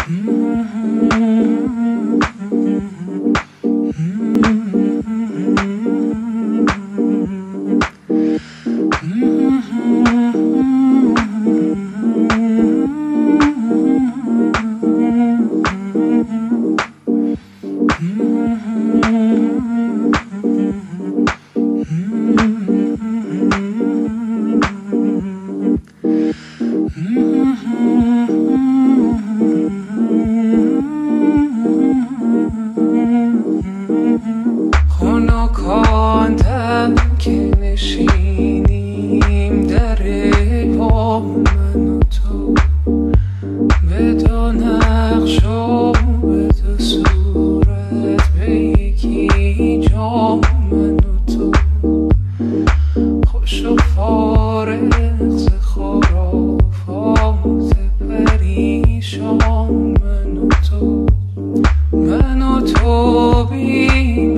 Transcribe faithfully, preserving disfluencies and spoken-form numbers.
خنکاندم که نشینیم در پا من و تو، به دو نقش و به دو صورت، به یکی جا من و تو، خوش و فارغ ز خرافات پریشان من و تو، من و تو بی